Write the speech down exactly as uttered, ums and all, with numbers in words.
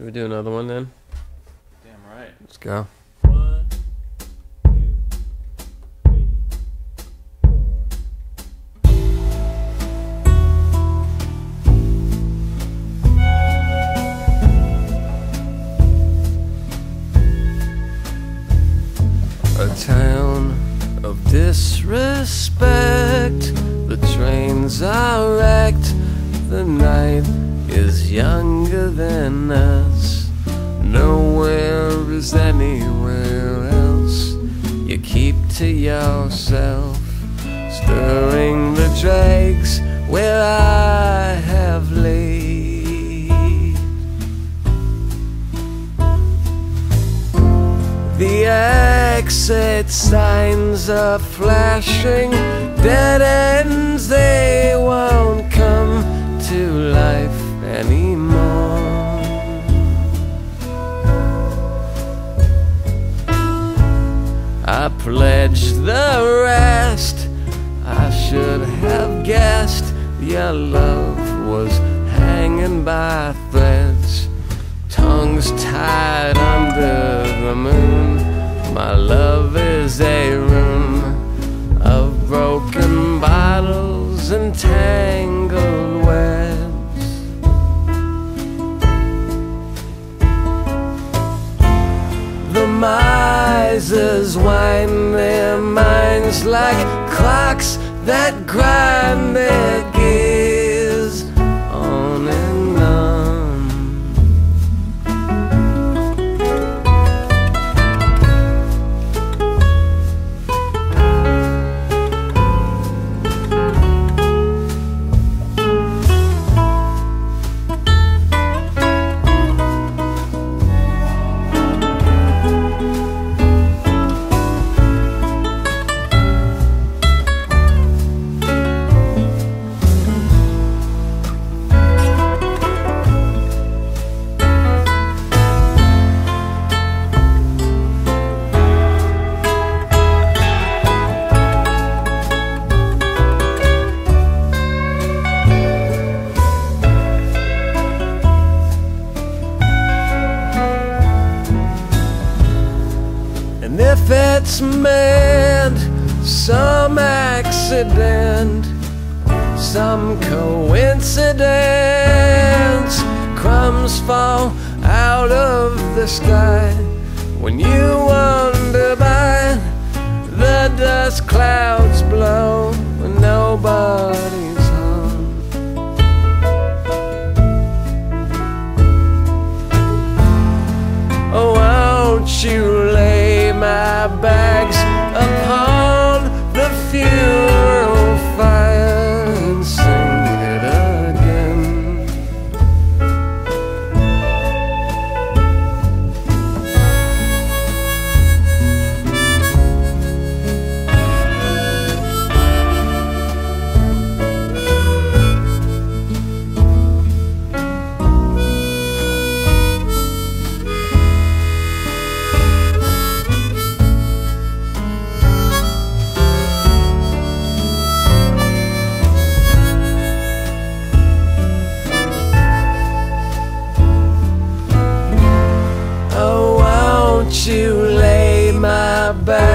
Should we do another one then? Damn right. Let's go. One, two, three, four. A town of disrespect. The trains are wrecked. The night is younger than us. Nowhere is anywhere else. You keep to yourself, stirring the dregs where I have laid. The exit signs are flashing, dead ends, they won't come to life anymore. I pledged the rest. I should have guessed your love was hanging by threads, tongues tied under the moon. My love is a room of broken bottles and tangled webs. The misers wind their minds like clocks that grind their gears on and on. And if it's meant, some accident, some coincidence, crumbs fall out of the sky when you wander by. The dust clouds blow when nobody's home. Oh, won't you lay my bags upon the funeral fire and sing it again? You lay my back